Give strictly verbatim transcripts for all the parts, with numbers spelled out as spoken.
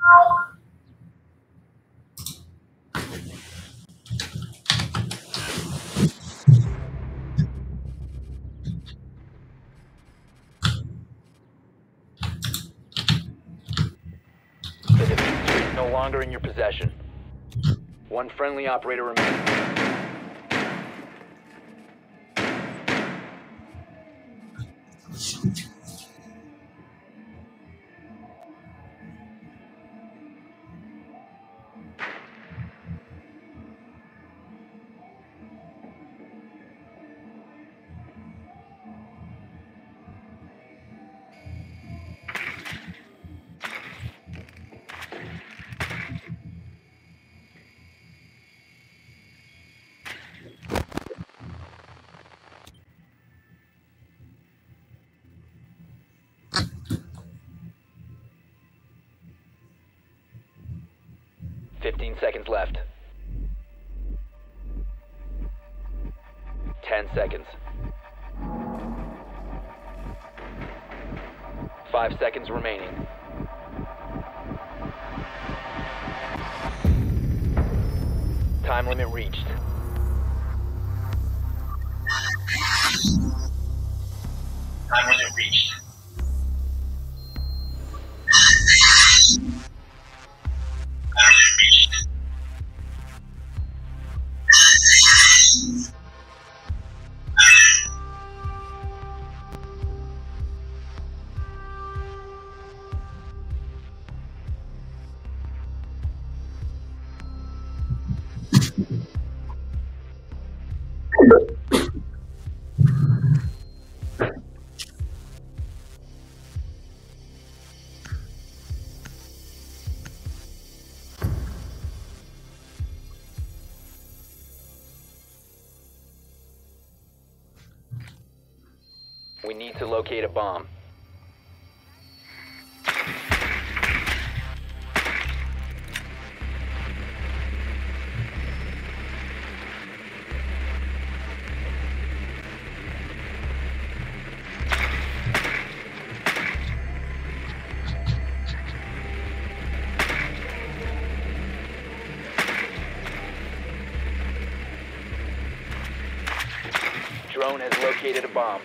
The diffuser is no longer in your possession. One friendly operator remains. Fifteen seconds left. Ten seconds. Five seconds remaining. Time limit reached. Time limit reached. We need to locate a bomb. Drone has located a bomb.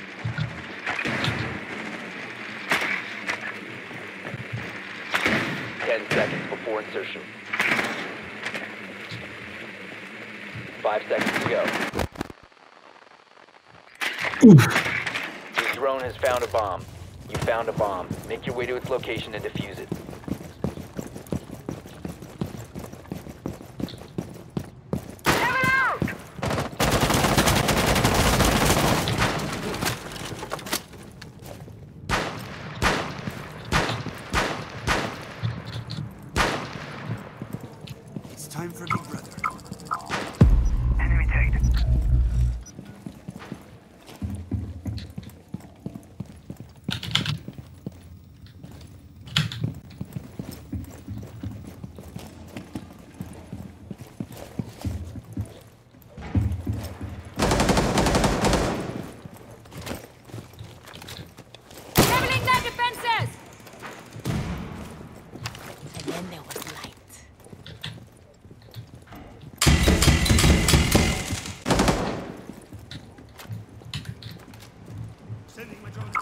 Ten seconds before insertion. Five seconds to go. Your drone has found a bomb. You found a bomb. Make your way to its location and defuse it. Time for Big Brother. Enemy tagged. Leveling their defenses! And then there was light. Sending my drone.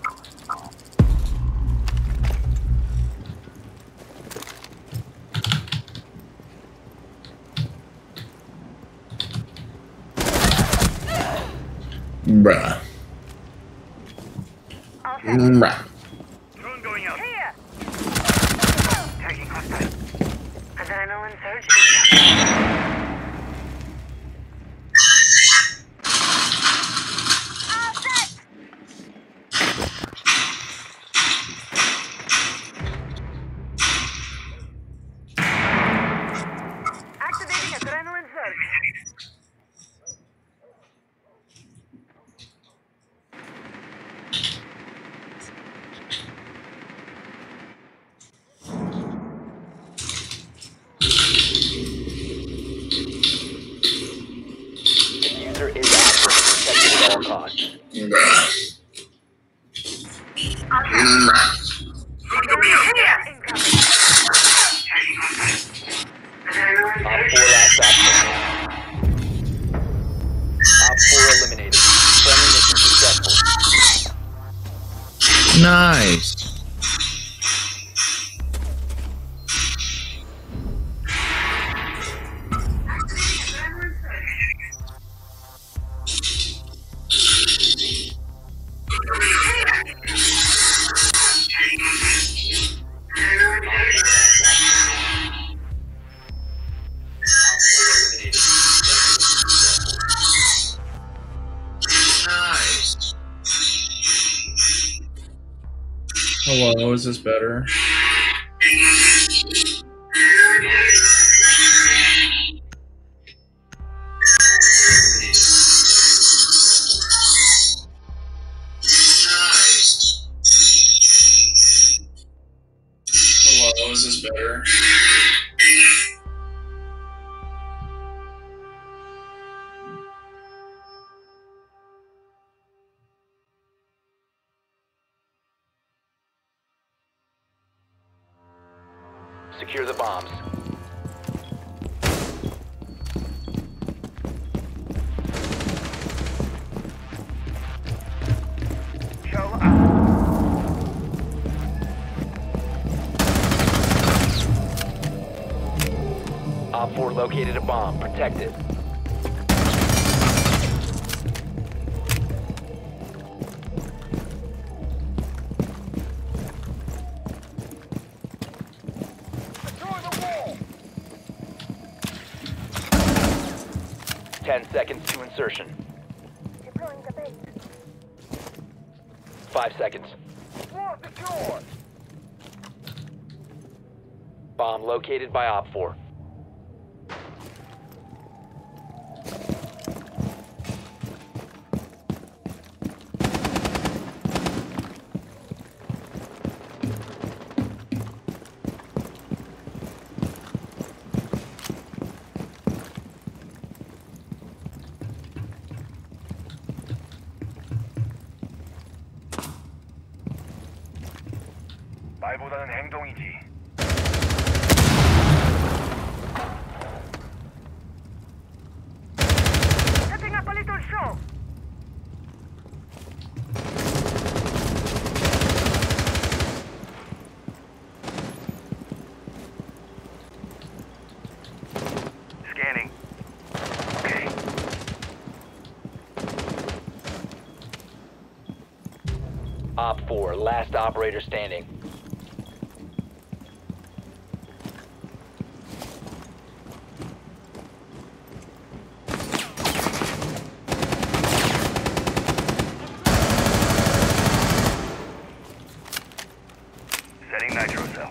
Bruh. Bruh. Drone going out. Here! Tagging hostile. Adrenaline surge. Activating adrenaline surge. Nice. Hello, is this better? Hello, is this better? Secure the bombs. Show up. Op four located a bomb. Protect it. Ten seconds to insertion. Deploying the base. Five seconds. Floor secure. Bomb located by Op four. 말보다는 행동이지. Setting up a little show. Scanning. Okay. Op four, last operator standing. Setting nitro cell.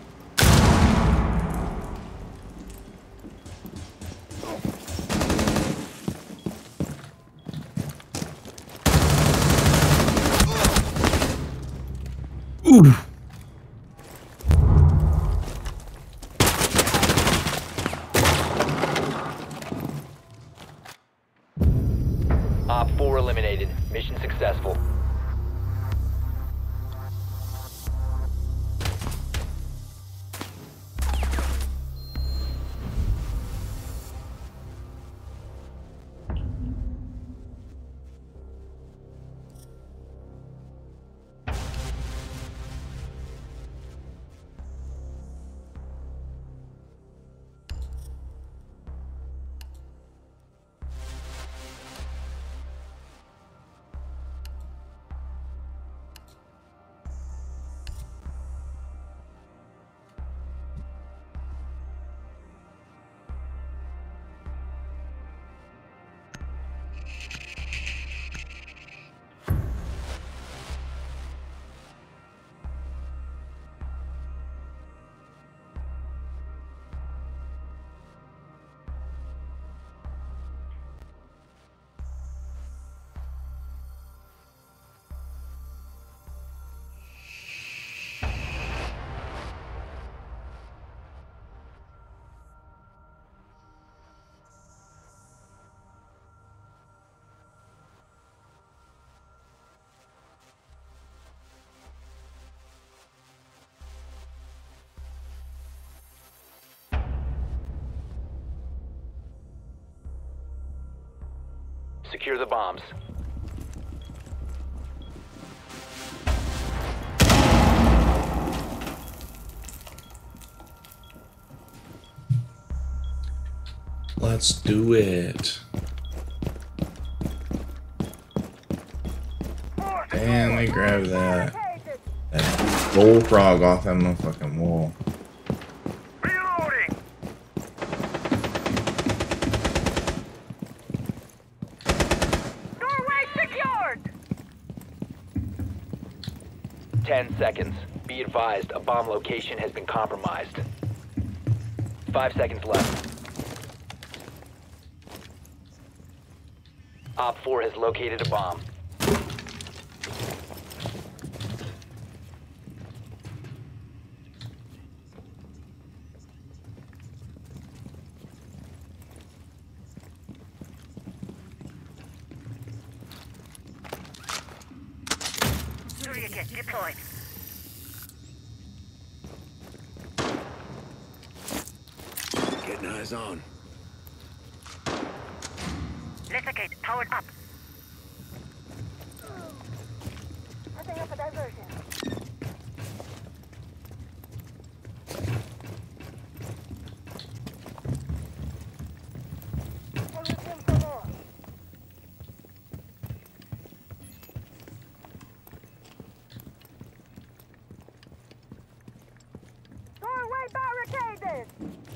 Op four eliminated. Mission successful. Secure the bombs. Let's do it. Damn, they grabbed that. That bullfrog off that motherfucking wall. Reloading. Doorway secured. Ten seconds. Be advised, a bomb location has been compromised. Five seconds left. Op four has located a bomb. Surya kit deployed. Getting eyes on. Lethicate powered up. Setting up a diversion. Doorway barricaded.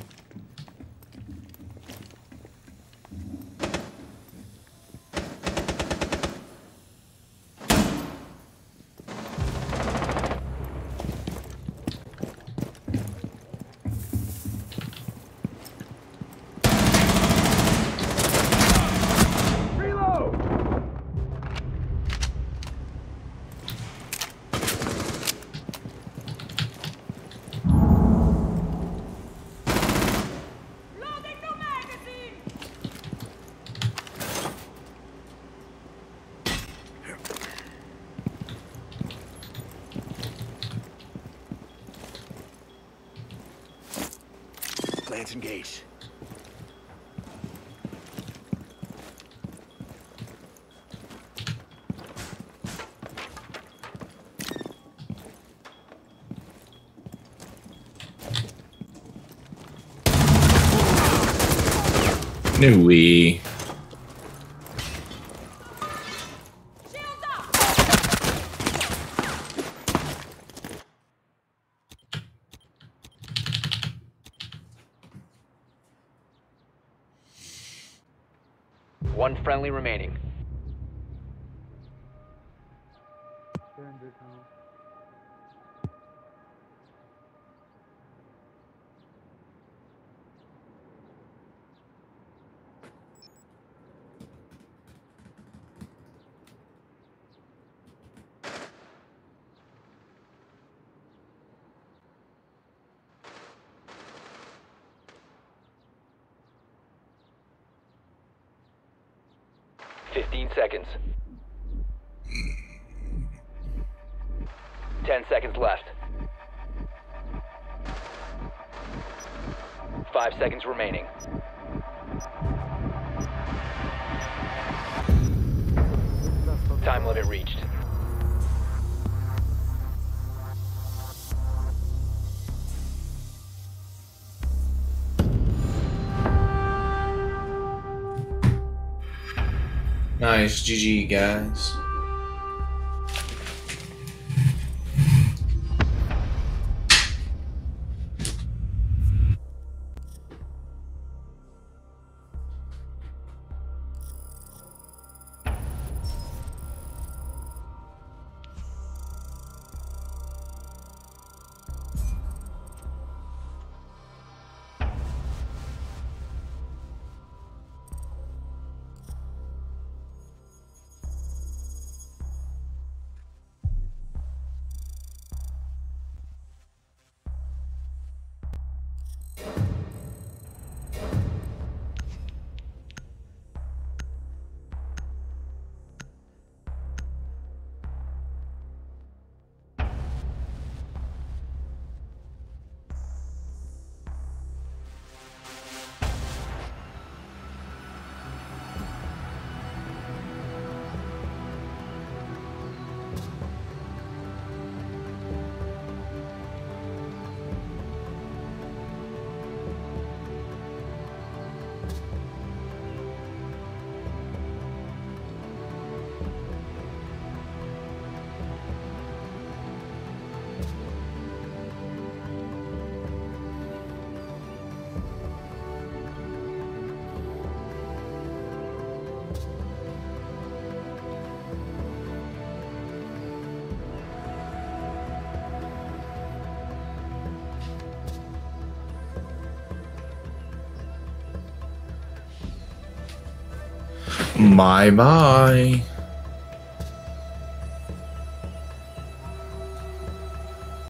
Lance engaged. New we. One friendly remaining. Fifteen seconds. Ten seconds left. Five seconds remaining. Time limit reached. Nice, G G guys. Bye bye.